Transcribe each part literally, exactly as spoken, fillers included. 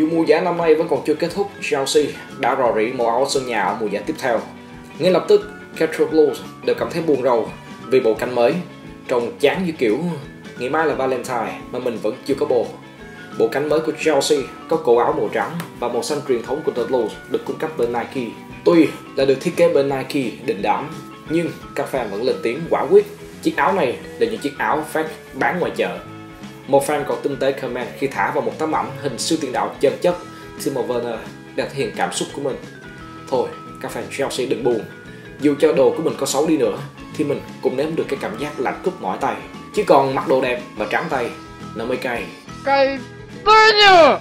mùa giải năm nay vẫn còn chưa kết thúc, Chelsea đã rò rỉ màu áo sân nhà ở mùa giải tiếp theo. Ngay lập tức, Crystal Blues đều cảm thấy buồn rầu vì bộ cánh mới, trông chán như kiểu ngày mai là Valentine mà mình vẫn chưa có bồ. Bộ cánh mới của Chelsea có cổ áo màu trắng và màu xanh truyền thống của The Blues được cung cấp bởi Nike. Tuy là được thiết kế bởi Nike đình đám, nhưng các fan vẫn lên tiếng quả quyết chiếc áo này là những chiếc áo fake bán ngoài chợ. Một fan còn tinh tế comment khi thả vào một tấm ảnh hình siêu tiền đạo chân chất Timo Werner để thể hiện cảm xúc của mình. Thôi, các fan Chelsea đừng buồn. Dù cho đồ của mình có xấu đi nữa thì mình cũng nếm được cái cảm giác lạnh cúp mỏi tay. Chứ còn mặc đồ đẹp mà trắng tay nó mới cay. Cay bao nhiêu?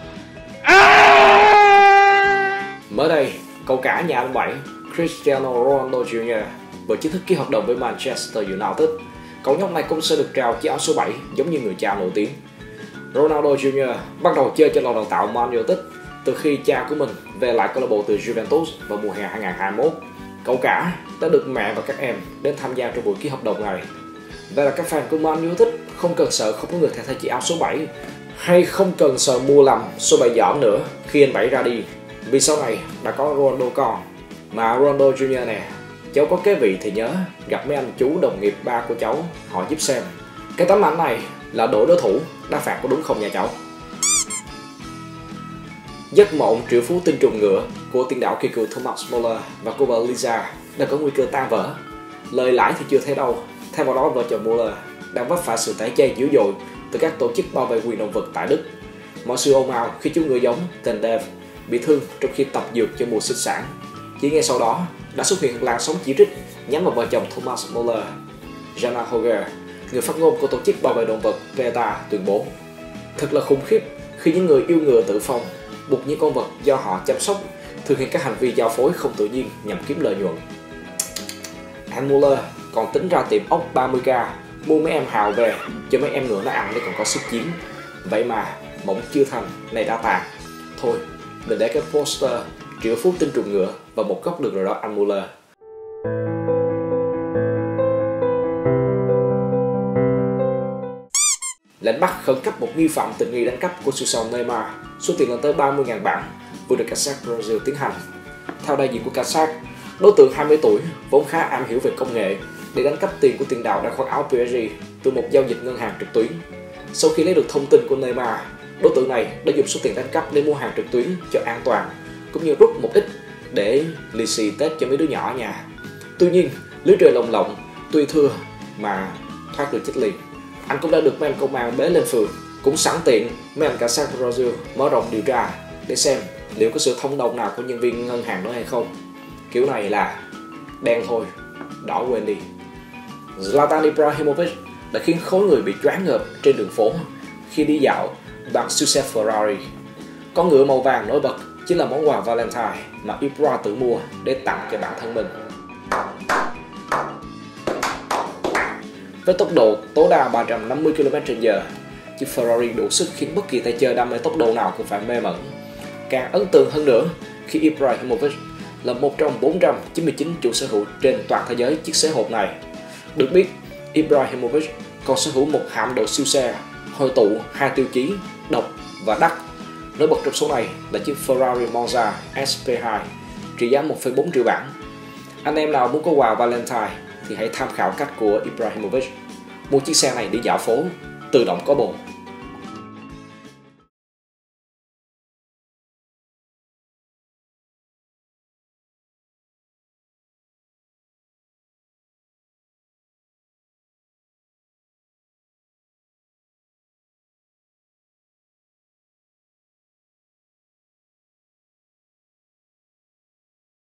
Mới đây, cậu cả nhà anh Bảy Cristiano Ronaldo Junior vừa chính thức ký hợp đồng với Manchester United. Cậu nhóc này cũng sẽ được trao chiếc áo số bảy giống như người cha nổi tiếng. Ronaldo Junior bắt đầu chơi cho lò đào tạo Man United từ khi cha của mình về lại câu lạc bộ từ Juventus vào mùa hè hai nghìn không trăm hai mươi mốt. Cậu cả đã được mẹ và các em đến tham gia trong buổi ký hợp đồng này. Vậy là các fan của Man United không cần sợ không có người thay thế chiếc áo số bảy, hay không cần sợ mua lầm số bảy dỏm nữa khi anh Bảy ra đi, vì sau này đã có Ronaldo con. Mà Ronaldo Junior nè, cháu có cái vị thì nhớ gặp mấy anh chú đồng nghiệp ba của cháu, họ giúp xem cái tấm ảnh này là đội đối thủ đá phạt có đúng không nha cháu. Giấc mộng triệu phú tinh trùng ngựa của tiền đạo kỳ cựu Thomas Muller và cô vợ Lisa đã có nguy cơ tan vỡ. Lời lãi thì chưa thấy đâu, thay vào đó vợ chồng Muller đang vấp phải sự tẩy chay dữ dội từ các tổ chức bảo vệ quyền động vật tại Đức. Mọi sự ồn ào khi chú ngựa giống tên Dave bị thương trong khi tập dược cho mùa sinh sản. Chỉ ngay sau đó đã xuất hiện làn sóng chỉ trích nhắm vào vợ chồng Thomas Muller. Jana Hoger, người phát ngôn của tổ chức bảo vệ động vật PETA, tuyên bố: thật là khủng khiếp khi những người yêu ngựa tự phong buộc những con vật do họ chăm sóc thực hiện các hành vi giao phối không tự nhiên nhằm kiếm lợi nhuận. Anh Muller còn tính ra tiệm ốc ba mươi k mua mấy em hào về cho mấy em ngựa nó ăn để còn có sức chiến. Vậy mà mộng chưa thành này đã tàn. Thôi, mình để cái poster triệu phú tinh trùng ngựa vào một góc được rồi đó anh Muller. Lệnh bắt khẩn cấp một nghi phạm tình nghi đánh cắp của siêu sao Neymar, số tiền lên tới ba mươi nghìn bảng, vừa được cảnh sát Brazil tiến hành. Theo đại diện của cảnh sát, đối tượng hai mươi tuổi vốn khá am hiểu về công nghệ để đánh cắp tiền của tiền đạo đang khoác áo pê ét giê từ một giao dịch ngân hàng trực tuyến. Sau khi lấy được thông tin của Neymar, đối tượng này đã dùng số tiền đánh cắp để mua hàng trực tuyến cho an toàn, cũng như rút một ít để lì xì Tết cho mấy đứa nhỏ ở nhà. Tuy nhiên, lưới trời lồng lộng, tuy thưa mà thoát được chết liền. Anh cũng đã được mấy anh công an bế lên phường, cũng sẵn tiện mấy anh cảnh sát Brazil mở rộng điều tra để xem liệu có sự thông đồng nào của nhân viên ngân hàng đó hay không. Kiểu này là đen thôi, đỏ quên đi. Zlatan Ibrahimovic đã khiến khối người bị choáng ngợp trên đường phố khi đi dạo bằng siêu xe Ferrari. Con ngựa màu vàng nổi bật chính là món quà Valentine mà Ibra tự mua để tặng cho bản thân mình. Với tốc độ tối đa ba trăm năm mươi ki lô mét trên giờ, chiếc Ferrari đủ sức khiến bất kỳ tay chơi đam mê tốc độ nào cũng phải mê mẩn. Càng ấn tượng hơn nữa khi Ibrahimovic là một trong bốn trăm chín mươi chín chủ sở hữu trên toàn thế giới chiếc xe hộp này. Được biết, Ibrahimovic còn sở hữu một hạm đội siêu xe hội tụ hai tiêu chí độc và đắt. Nổi bật trong số này là chiếc Ferrari Monza ét pê hai trị giá một phẩy bốn triệu bảng. Anh em nào muốn có quà Valentine thì hãy tham khảo cách của Ibrahimovic. Mua chiếc xe này để dạo phố, tự động có bồ.